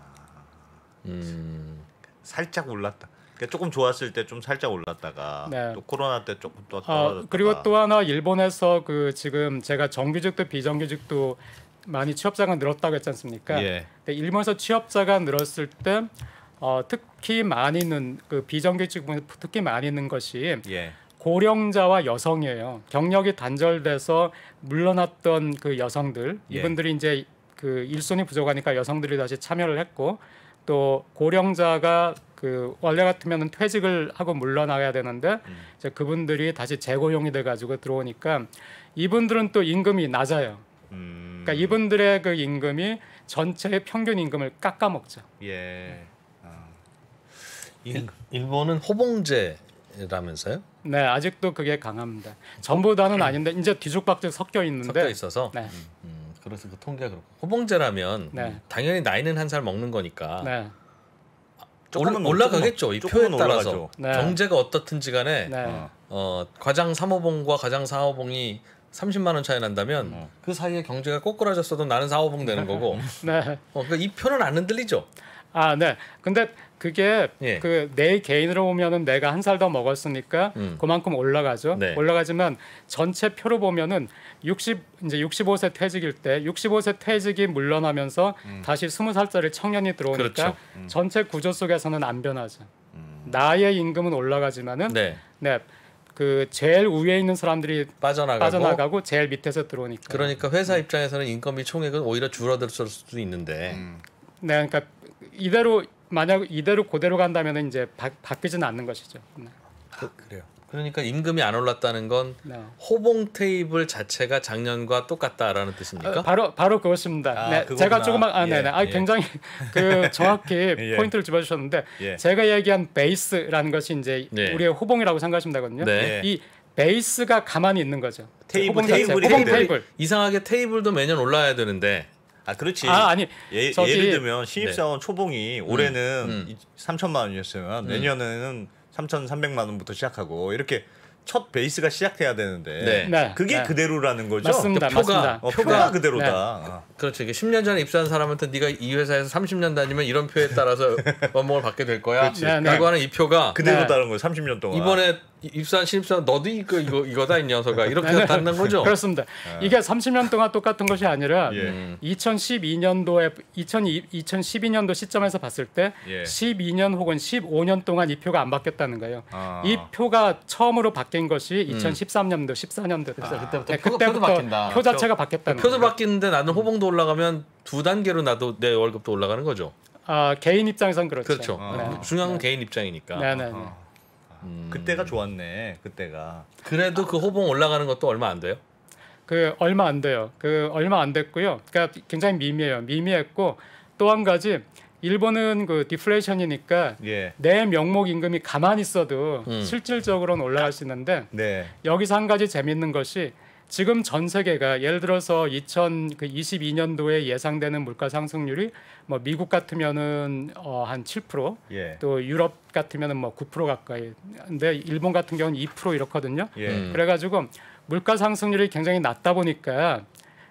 음. 살짝 올랐다. 그러니까 조금 좋았을 때 좀 살짝 올랐다가 네. 또 코로나 때 조금 또 어, 떨어졌다가. 그리고 또 하나 일본에서 그 지금 제가 정규직도 비정규직도 많이 취업자가 늘었다고 했지 않습니까? 예. 근데 일본에서 취업자가 늘었을 때 어, 특히 많이 있는 그 비정규직 중에 특히 많이 있는 것이 예. 고령자와 여성이에요. 경력이 단절돼서 물러났던 그 여성들 예. 이분들이 이제 그 일손이 부족하니까 여성들이 다시 참여를 했고 또 고령자가 그 원래 같으면 퇴직을 하고 물러나야 되는데 음. 이제 그분들이 다시 재고용이 돼가지고 들어오니까 이분들은 또 임금이 낮아요. 음. 그러니까 이분들의 그 임금이 전체의 평균 임금을 깎아먹죠. 예. 아. 일, 임금. 일본은 호봉제라면서요? 네, 아직도 그게 강합니다. 전부 다는 아닌데 이제 뒤죽박죽 섞여 있는데. 섞여 있어서. 네, 음, 그래서 그 통계가 그렇고 호봉제라면 네. 당연히 나이는 한 살 먹는 거니까 네, 조금은 올, 올라가겠죠. 이 조금은 표에 따라서 올라가죠. 네. 경제가 어떻든지 간에 네, 어. 어, 과장 삼 호봉과 과장 사 호봉이 삼십만 원 차이 난다면 어. 그 사이에 경제가 꼬꾸라졌어도 나는 사 호봉 되는 거고 네. 어, 그러니까 이 표는 안 흔들리죠. 아, 네. 근데 그게 예. 그 내 개인으로 보면은 내가 한 살 더 먹었으니까 음. 그만큼 올라가죠. 네. 올라가지만 전체 표로 보면은 육십 이제 육십오 세 퇴직일 때 육십오 세 퇴직이 물러나면서 다시 스무 살짜리 청년이 들어오니까 음. 그렇죠. 전체 구조 속에서는 안 변하죠. 나의 임금은 올라가지만은 네. 네. 그 제일 위에 있는 사람들이 빠져나가고, 빠져나가고 제일 밑에서 들어오니까. 그러니까 회사 입장에서는 인건비 총액은 오히려 줄어들 수도 있는데 네, 그러니까 이대로 만약 이대로 그대로 간다면은 이제 바, 바뀌지는 않는 것이죠. 네. 아, 그래요. 그러니까 임금이 안 올랐다는 건 네. 호봉 테이블 자체가 작년과 똑같다라는 뜻입니까? 어, 바로 바로 그것입니다. 아, 네, 그거구나. 제가 조금만 아, 예, 네네, 아, 예. 굉장히 그 정확히 예. 포인트를 집어주셨는데 예. 제가 얘기한 베이스라는 것이 이제 네. 우리의 호봉이라고 생각하시면 되거든요. 네. 이 베이스가 가만히 있는 거죠. 테이블, 호봉 자체, 테이블이 호봉 테이블이- 테이블. 이상하게 테이블도 매년 올라야 되는데 아 그렇지. 아 아니 예, 저기- 예를 들면 신입사원 초봉이 올해는 음. 이- 삼천만 원이었으면 내년에는 삼천삼백만 원부터 시작하고 이렇게 첫 베이스가 시작해야 되는데 네. 네, 그게 네. 그대로라는 거죠. 맞습니다. 그러니까 표가- 맞습니다. 어, 표가, 표가- 그대로다. 네. 아. 그렇죠. 이게 십 년 전에 입사한 사람한테 네가 이 회사에서 삼십 년 다니면 이런 표에 따라서 연봉을 받게 될 거야. 그렇지. 네, 네. 라고 하는 이 표가 그대로다는 거예요. 삼십 년 동안. 이번에 입사한 신입사원 너도 이거 이거 이거다 이 녀석아 이렇게 받는 거죠. 그렇습니다. 이게 삼십 년 동안 똑같은 것이 아니라 예. 음. 이천십이 년도에 이천십이 년도 시점에서 봤을 때 예. 십이 년 혹은 십오 년 동안 이 표가 안 바뀌었다는 거예요. 아. 이 표가 처음으로 바뀐 것이 이천십삼 년도, 십사 년도 그래서 그때부터 네, 표- 표도 그때부터 바뀐다. 표 자체가 바뀌었다는 표도 거예요. 바뀌는데 나는 호봉도 올라가면 두 단계로 나도 내 월급도 올라가는 거죠. 아, 개인 입장에선 그렇죠. 그렇죠. 네. 중요한 건 개인 입장이니까. 네, 네, 네. 어. 그때가 좋았네. 그때가. 그래도 그 호봉 올라가는 것도 얼마 안 돼요. 그 얼마 안 돼요. 그 얼마 안 됐고요. 그러니까 굉장히 미미해요. 미미했고 또 한 가지 일본은 그 디플레이션이니까 예. 내 명목 임금이 가만히 있어도 음. 실질적으로는 올라갈 수 있는데 네. 여기서 한 가지 재밌는 것이 지금 전 세계가 예를 들어서 이천이십이 년도에 예상되는 물가 상승률이 뭐 미국 같으면은 어, 한 칠 퍼센트, 예. 또 유럽 같으면은 뭐 구 퍼센트 가까이. 근데 일본 같은 경우는 이 퍼센트 이렇거든요. 예. 음. 그래가지고 물가 상승률이 굉장히 낮다 보니까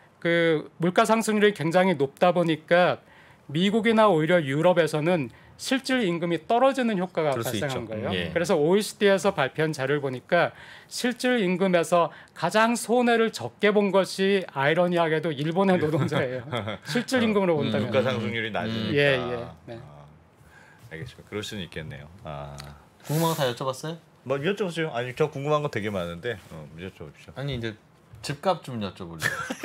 그 물가 상승률이 굉장히 높다 보니까 미국이나 오히려 유럽에서는 실질 임금이 떨어지는 효과가 그럴 수 발생한 있죠. 거예요. 예. 그래서 오이시디에서 발표한 자료를 보니까 실질 임금에서 가장 손해를 적게 본 것이 아이러니하게도 일본의 노동자예요. 실질 임금으로 본다면. 물가 상승률이 낮으니까. 예, 예. 네. 아, 알겠습니다. 그럴 수는 있겠네요. 아. 궁금한 거 다 여쭤봤어요? 뭐 여쭤보세요. 아니 저 궁금한 거 되게 많은데 어, 여쭤보십시오. 아니 이제 집값 좀 여쭤볼래요.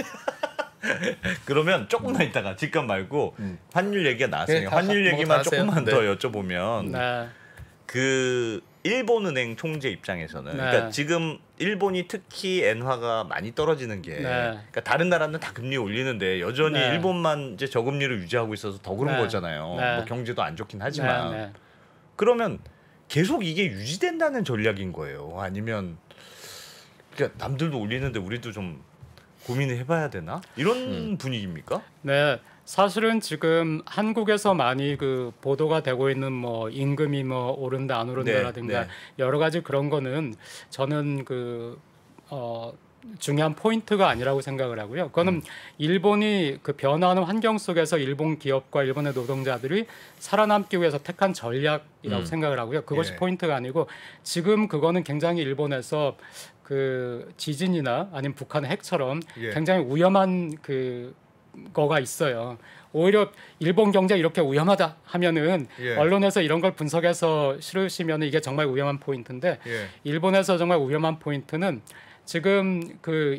그러면 조금만 있다가 집값 말고 음. 환율 얘기가 나왔으니까 네, 다- 환율 뭐 얘기만 다 하세요. 조금만 네. 더 여쭤보면 네. 그 일본은행 총재 입장에서는 네. 그러니까 지금 일본이 특히 엔화가 많이 떨어지는 게 네. 그러니까 다른 나라는 다 금리 올리는데 여전히 네. 일본만 이제 저금리를 유지하고 있어서 더 그런 네. 거잖아요. 네. 뭐 경제도 안 좋긴 하지만 네, 네. 그러면 계속 이게 유지된다는 전략인 거예요. 아니면 그러니까 남들도 올리는데 우리도 좀 고민을 해봐야 되나 이런 음. 분위기입니까? 네, 사실은 지금 한국에서 많이 그 보도가 되고 있는 뭐 임금이 뭐 오른다 안 오른다라든가 네, 네. 여러 가지 그런 거는 저는 그 어, 중요한 포인트가 아니라고 생각을 하고요. 그거는 음. 일본이 그 변화하는 환경 속에서 일본 기업과 일본의 노동자들이 살아남기 위해서 택한 전략이라고 음. 생각을 하고요. 그것이 예. 포인트가 아니고 지금 그거는 굉장히 일본에서 그 지진이나 아니면 북한의 핵처럼 예. 굉장히 위험한 그 거가 있어요. 오히려 일본 경제 이렇게 위험하다 하면은 예. 언론에서 이런 걸 분석해서 실으시면 이게 정말 위험한 포인트인데 예. 일본에서 정말 위험한 포인트는 지금 그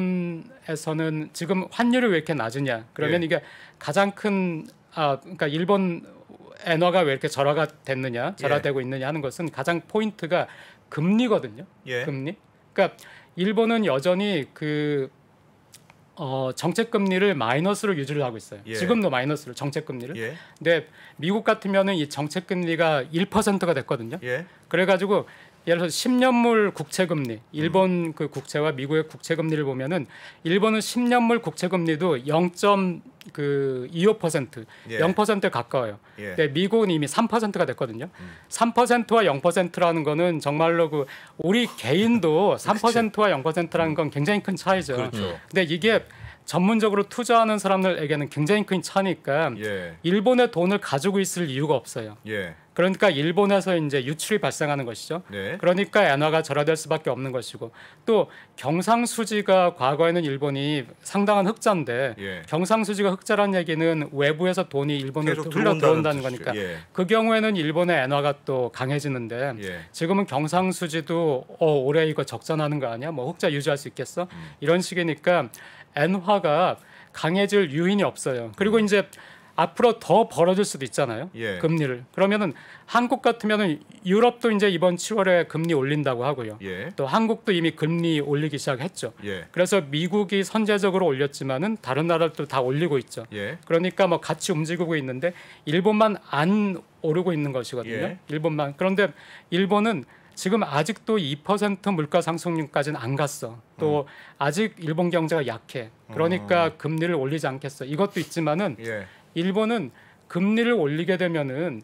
일본에서는 지금 환율이 왜 이렇게 낮으냐? 그러면 예. 이게 가장 큰 아 그러니까 일본 엔화가 왜 이렇게 절하가 됐느냐, 절하되고 있느냐 하는 것은 가장 포인트가 금리거든요. 예. 금리. 그러니까 일본은 여전히 그 어, 정책 금리를 마이너스로 유지를 하고 있어요. 예. 지금도 마이너스로 정책 금리를. 예. 근데 미국 같으면은 이 정책 금리가 일 퍼센트가 됐거든요. 예. 그래가지고 예를 들어서 십 년물 국채 금리, 일본 그 국채와 미국의 국채 금리를 보면은 일본은 십 년물 국채 금리도 영 점 이오 퍼센트, 예. 영 퍼센트에 가까워요. 예. 근데 미국은 이미 삼 퍼센트가 됐거든요. 삼 퍼센트와 영 퍼센트라는 거는 정말로 그 우리 개인도 삼 퍼센트와 영 퍼센트라는 건 굉장히 큰 차이죠. 그렇죠. 근데 이게 전문적으로 투자하는 사람들에게는 굉장히 큰 차니까 예. 일본의 돈을 가지고 있을 이유가 없어요. 예. 그러니까 일본에서 이제 유출이 발생하는 것이죠. 네. 그러니까 엔화가 절하될 수밖에 없는 것이고 또 경상수지가 과거에는 일본이 상당한 흑자인데 예. 경상수지가 흑자란 얘기는 외부에서 돈이 일본으로 계속 흘러 들어온다는 뜻이죠. 거니까 예. 그 경우에는 일본의 엔화가 또 강해지는데 예. 지금은 경상수지도 어, 올해 이거 적자나는 거 아니야? 뭐 흑자 유지할 수 있겠어? 음. 이런 식이니까 엔화가 강해질 유인이 없어요. 그리고 이제 앞으로 더 벌어질 수도 있잖아요. 예. 금리를. 그러면은 한국 같으면은 유럽도 이제 이번 칠월에 금리 올린다고 하고요. 예. 또 한국도 이미 금리 올리기 시작했죠. 예. 그래서 미국이 선제적으로 올렸지만은 다른 나라들도 다 올리고 있죠. 예. 그러니까 뭐 같이 움직이고 있는데 일본만 안 오르고 있는 것이거든요. 예. 일본만. 그런데 일본은 지금 아직도 이 퍼센트 물가 상승률까지는 안 갔어. 또 음. 아직 일본 경제가 약해. 그러니까 금리를 올리지 않겠어. 이것도 있지만은 예. 일본은 금리를 올리게 되면은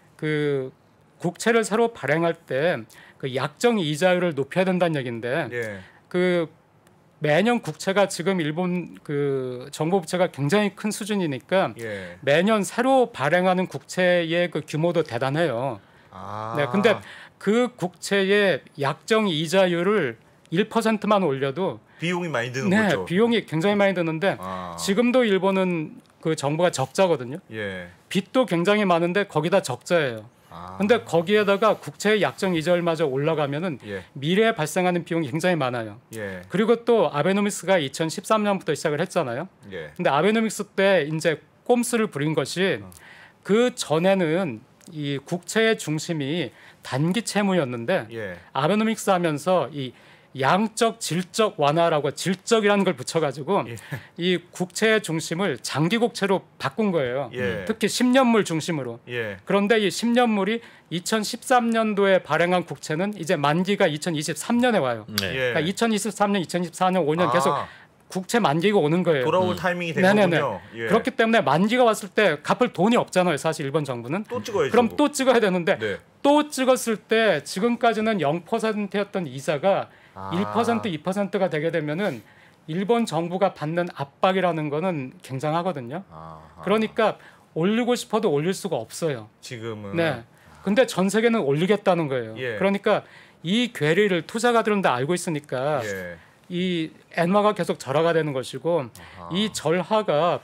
그 국채를 새로 발행할 때 그 약정 이자율을 높여야 된다는 얘기인데 예. 그 매년 국채가 지금 일본 그 정부 부채가 굉장히 큰 수준이니까 예. 매년 새로 발행하는 국채의 그 규모도 대단해요. 아. 네, 근데 그 국채의 약정 이자율을 일 퍼센트만 올려도 비용이 많이 드는 네, 거죠. 비용이 굉장히 많이 드는데 아. 지금도 일본은 그 정부가 적자거든요. 예. 빚도 굉장히 많은데 거기다 적자예요. 아. 근데 거기에다가 국채의 약정 이자율마저 올라가면은 예. 미래에 발생하는 비용이 굉장히 많아요. 예. 그리고 또 아베노믹스가 이천십삼 년부터 시작을 했잖아요. 예. 근데 아베노믹스 때 이제 꼼수를 부린 것이 그 전에는 이 국채의 중심이 단기 채무였는데 예. 아베노믹스 하면서 이 양적 질적 완화라고 질적이라는 걸 붙여가지고 예. 이 국채의 중심을 장기 국채로 바꾼 거예요. 예. 특히 십 년물 중심으로. 예. 그런데 이 십 년물이 이천십삼 년도에 발행한 국채는 이제 만기가 이천이십삼 년에 와요. 네. 예. 그러니까 이천이십삼 년, 이천이십사 년, 오 년 아, 계속 국채 만기가 오는 거예요. 돌아올 타이밍이 된 네네네. 거군요. 예. 그렇기 때문에 만기가 왔을 때 갚을 돈이 없잖아요. 사실 일본 정부는. 또 찍어야죠. 그럼 또 찍어야 되는데 네. 또 찍었을 때 지금까지는 영 퍼센트였던 이자가 아. 일 퍼센트, 이 퍼센트가 되게 되면은 일본 정부가 받는 압박이라는 거는 굉장하거든요. 아하. 그러니까 올리고 싶어도 올릴 수가 없어요. 지금은 네. 근데 전 세계는 올리겠다는 거예요. 예. 그러니까 이 괴리를 투자가들은 다 알고 있으니까 예. 이 엔화가 계속 절하가 되는 것이고 아하. 이 절하가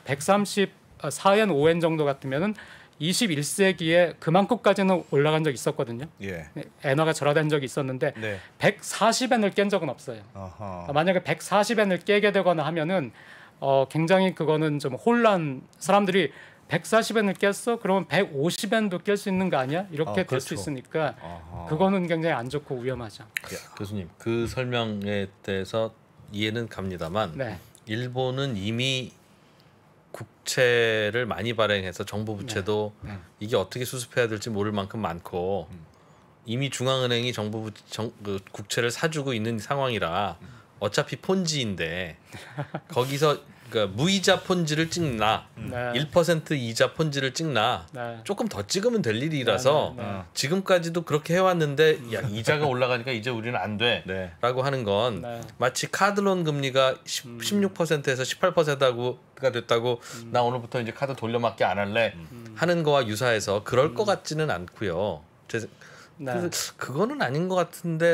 백삼십사 엔, 오 엔 정도 같으면은 이십일 세기에 그만큼까지는 올라간 적이 있었거든요. 예. 엔화가 절하된 적이 있었는데 네. 백사십 엔을 깬 적은 없어요. 아하. 만약에 백사십 엔을 깨게 되거나 하면은 어 굉장히 그거는 좀 혼란. 사람들이 백사십 엔을 깼어? 그러면 백오십 엔도 깰 수 있는 거 아니야? 이렇게 아, 될 그렇죠. 수 있으니까 아하. 그거는 굉장히 안 좋고 위험하죠. 교수님 그 설명에 대해서 이해는 갑니다만 네. 일본은 이미 국채를 많이 발행해서 정부 부채도 네. 네. 이게 어떻게 수습해야 될지 모를 만큼 많고 이미 중앙은행이 정부 부, 정, 그 국채를 사주고 있는 상황이라 어차피 폰지인데 거기서 그러니까 무이자 폰지를 찍나 네. 일 퍼센트 이자 폰지를 찍나 네. 조금 더 찍으면 될 일이라서 네, 네, 네. 지금까지도 그렇게 해왔는데 야 이자가 올라가니까 이제 우리는 안 돼. 네. 라고 하는 건 네. 마치 카드론 금리가 십, 십육 퍼센트에서 십팔 퍼센트가 됐다고 나 오늘부터 이제 카드 돌려막기 안 할래 하는 거와 유사해서 그럴 것 같지는 않고요. 제, 네. 그래서 그거는 아닌 것 같은데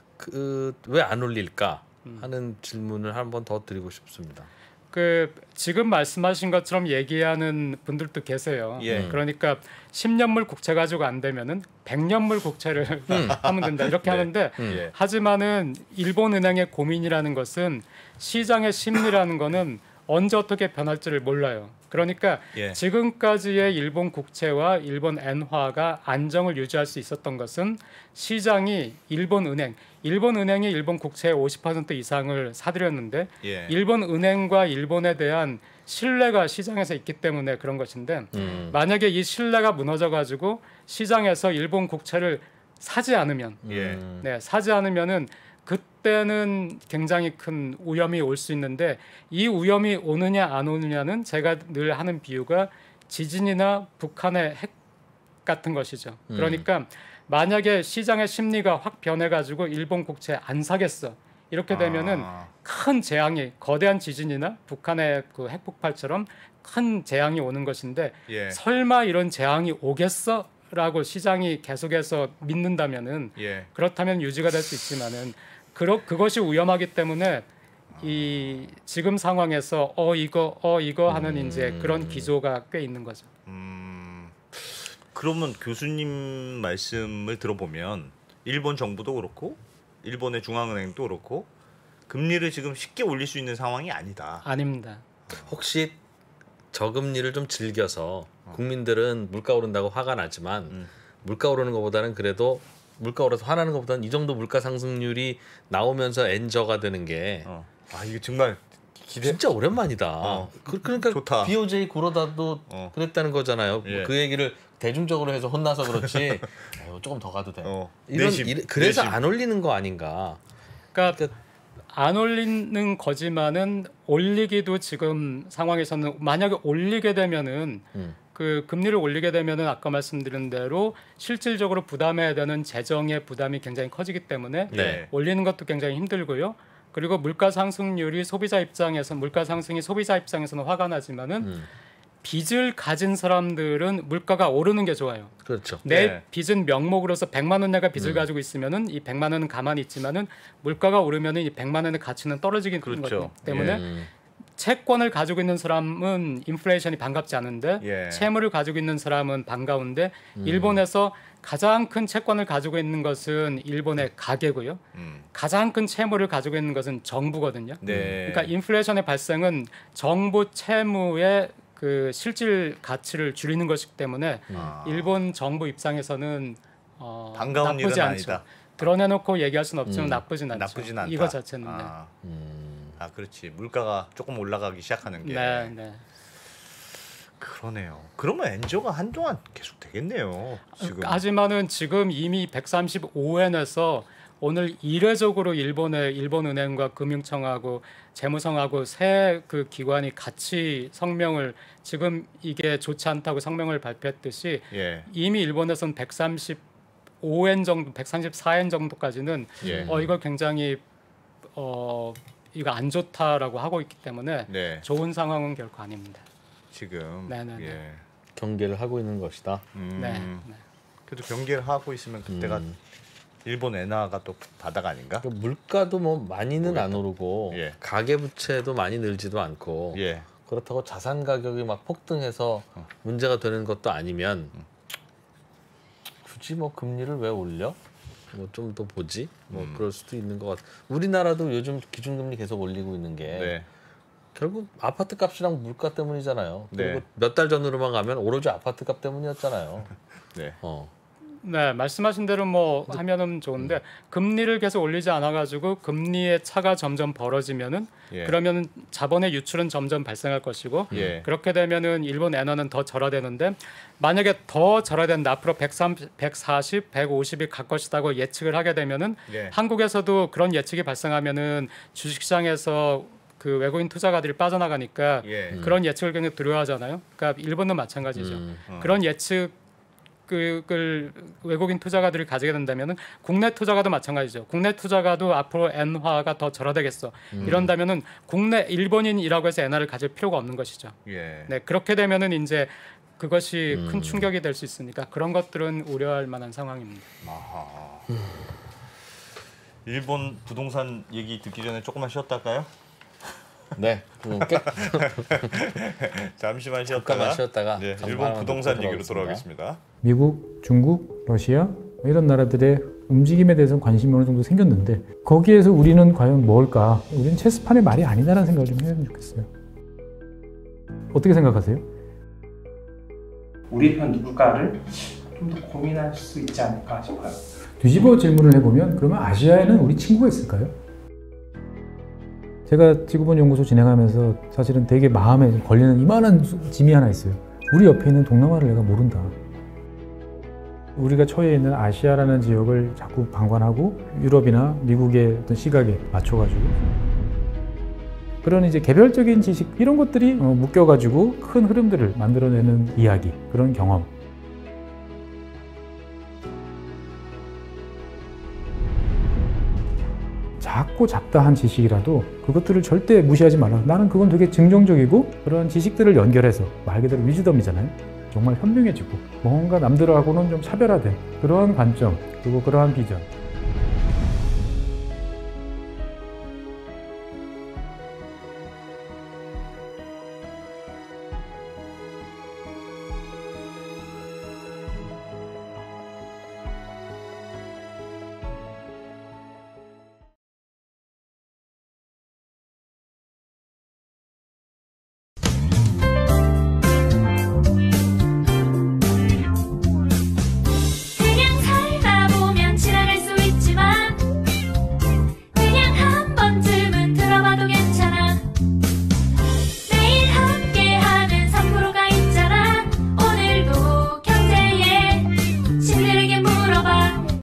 그, 왜 안 올릴까 하는 질문을 한 번 더 드리고 싶습니다. 그 지금 말씀하신 것처럼 얘기하는 분들도 계세요. 예. 그러니까 십 년물 국채 가지고 안 되면은 백 년물 국채를 하면 된다 이렇게 네. 하는데 예. 하지만은 일본 은행의 고민이라는 것은 시장의 심리라는 거는 언제 어떻게 변할지를 몰라요. 그러니까 예. 지금까지의 일본 국채와 일본 엔화가 안정을 유지할 수 있었던 것은 시장이 일본 은행, 일본 은행이 일본 국채의 오십 퍼센트 이상을 사들였는데 예. 일본 은행과 일본에 대한 신뢰가 시장에서 있기 때문에 그런 것인데 음. 만약에 이 신뢰가 무너져 가지고 시장에서 일본 국채를 사지 않으면 예. 음. 네, 사지 않으면은 그때는 굉장히 큰 위험이 올 수 있는데 이 위험이 오느냐 안 오느냐는 제가 늘 하는 비유가 지진이나 북한의 핵 같은 것이죠. 음. 그러니까 만약에 시장의 심리가 확 변해가지고 일본 국채 안 사겠어 이렇게 되면은 아. 큰 재앙이 거대한 지진이나 북한의 그 핵폭발처럼 큰 재앙이 오는 것인데 예. 설마 이런 재앙이 오겠어? 라고 시장이 계속해서 믿는다면은 예. 그렇다면 유지가 될 수 있지만은 그러, 그것이 위험하기 때문에 이 지금 상황에서 어 이거 어 이거 하는 음. 이제 그런 기조가 꽤 있는 거죠. 음. 그러면 교수님 말씀을 들어보면 일본 정부도 그렇고 일본의 중앙은행도 그렇고 금리를 지금 쉽게 올릴 수 있는 상황이 아니다. 아닙니다. 혹시 저금리를 좀 즐겨서 국민들은 물가 오른다고 화가 나지만 음. 물가 오르는 것보다는 그래도 물가 오르서 화나는 것보다는 이 정도 물가 상승률이 나오면서 엔저가 되는 게 어. 아 이게 정말 기대. 진짜 오랜만이다. 어. 그, 그러니까 좋다. 비오제이 구로다도 어. 그랬다는 거잖아요. 예. 그 얘기를 대중적으로 해서 혼나서 그렇지. 에휴, 조금 더 가도 돼. 어. 이런 내심, 이래- 그래서 내심. 안 올리는 거 아닌가. 그러니까 안 올리는 거지만은 올리기도 지금 상황에서는 만약에 올리게 되면은 음. 그 금리를 올리게 되면은 아까 말씀드린 대로 실질적으로 부담해야 되는 재정의 부담이 굉장히 커지기 때문에 네. 올리는 것도 굉장히 힘들고요. 그리고 물가 상승률이 소비자 입장에서 물가 상승이 소비자 입장에서는 화가 나지만은 음. 빚을 가진 사람들은 물가가 오르는 게 좋아요. 그렇죠. 내 네. 빚은 명목으로서 백만 원 내가 빚을 음. 가지고 있으면은 이 백만 원은 가만히 있지만은 물가가 오르면은 이 백만 원의 가치는 떨어지기 그렇죠. 때문에 음. 채권을 가지고 있는 사람은 인플레이션이 반갑지 않은데 예. 채무를 가지고 있는 사람은 반가운데 음. 일본에서 가장 큰 채권을 가지고 있는 것은 일본의 가계고요. 음. 가장 큰 채무를 가지고 있는 것은 정부거든요. 네. 그러니까 인플레이션의 발생은 정부 채무의 그 실질 가치를 줄이는 것이기 때문에 아. 일본 정부 입장에서는 어, 반가운 나쁘지 일은 않죠. 아니다. 드러내놓고 얘기할 수는 없지만 음. 나쁘진 않죠. 나쁘진 않다. 이거 자체는. 아. 음. 아 그렇지. 물가가 조금 올라가기 시작하는 네. 게. 네, 네. 그러네요. 그러면 엔저가 한동안 계속 되겠네요. 지금. 하지만은 지금 이미 백삼십오 엔에서 오늘 이례적으로 일본의 일본은행과 금융청하고 재무성하고 세 그 기관이 같이 성명을 지금 이게 좋지 않다고 성명을 발표했듯이 예. 이미 일본에서는 백삼십오 엔 정도, 백삼십사 엔 정도까지는 예. 어 이거 굉장히 어 이거 안 좋다라고 하고 있기 때문에 네. 좋은 상황은 결코 아닙니다. 지금. 네네네. 예. 경계를 하고 있는 것이다. 음. 네. 네. 그래도 경계를 하고 있으면 그때가 음. 일본 엔화가 또 바닥 아닌가? 그 물가도 뭐 많이는 안 오르고 예. 가계 부채도 많이 늘지도 않고 예. 그렇다고 자산 가격이 막 폭등해서 어. 문제가 되는 것도 아니면 음. 굳이 뭐 금리를 왜 올려? 뭐 좀 더 보지. 뭐 음. 그럴 수도 있는 것 같아. 우리나라도 요즘 기준금리 계속 올리고 있는 게 네. 결국 아파트 값이랑 물가 때문이잖아요. 네. 그리고 몇 달 전으로만 가면 오로지 아파트 값 때문이었잖아요. 네. 어. 네, 말씀하신 대로 뭐 하면은 좋은데 금리를 계속 올리지 않아 가지고 금리의 차가 점점 벌어지면은 예. 그러면은 자본의 유출은 점점 발생할 것이고 예. 그렇게 되면은 일본 엔화는 더 절하되는데 만약에 더 절하된다 앞으로 백삼십, 백사십, 백오십이 갈 것이라고 예측을 하게 되면은 예. 한국에서도 그런 예측이 발생하면은 주식시장에서 그 외국인 투자가들이 빠져나가니까 예. 음. 그런 예측을 굉장히 두려워하잖아요. 그러니까 일본도 마찬가지죠. 음. 어. 그런 예측을 외국인 투자가들이 가지게 된다면은 국내 투자가도 마찬가지죠. 국내 투자가도 앞으로 엔화가 더 절하되겠어. 음. 이런다면은 국내 일본인이라고 해서 엔화를 가질 필요가 없는 것이죠. 예. 네, 그렇게 되면은 이제 그것이 음. 큰 충격이 될 수 있으니까 그런 것들은 우려할 만한 상황입니다. 아하. 일본 부동산 얘기 듣기 전에 조금만 쉬었다 할까요? 네. 그럼 깨, 잠시만 쉬었다가 잠깐만 쉬었다가 네, 정보 일본 하나만 부동산 듣고 얘기로 돌아오겠습니다. 미국, 중국, 러시아 이런 나라들의 움직임에 대해서는 관심이 어느 정도 생겼는데 거기에서 우리는 과연 뭘까? 우리는 체스판의 말이 아니다라는 생각을 좀 해보면 좋겠어요. 어떻게 생각하세요? 우리 편 누굴까를 좀 더 고민할 수 있지 않을까 싶어요. 뒤집어 질문을 해보면 그러면 아시아에는 우리 친구가 있을까요? 제가 지구본 연구소 진행하면서 사실은 되게 마음에 좀 걸리는 이만한 짐이 하나 있어요. 우리 옆에 있는 동남아를 내가 모른다. 우리가 처해 있는 아시아라는 지역을 자꾸 방관하고 유럽이나 미국의 어떤 시각에 맞춰가지고 그런 이제 개별적인 지식 이런 것들이 어, 묶여가지고 큰 흐름들을 만들어내는 이야기, 그런 경험. 작고 잡다한 지식이라도 그것들을 절대 무시하지 말라. 나는 그건 되게 긍정적이고 그런 지식들을 연결해서 말 그대로 위즈덤이잖아요. 정말 현명해지고 뭔가 남들하고는 좀 차별화된 그러한 관점 그리고 그러한 비전